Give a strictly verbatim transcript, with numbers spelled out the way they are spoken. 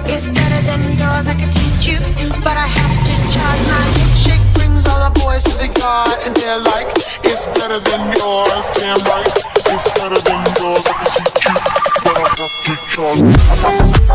It's better than yours, I can teach you, but I have to charge. My milkshake brings all the boys to the yard, and they're like, it's better than yours, damn right. It's better than yours, I can teach you, but I have to charge.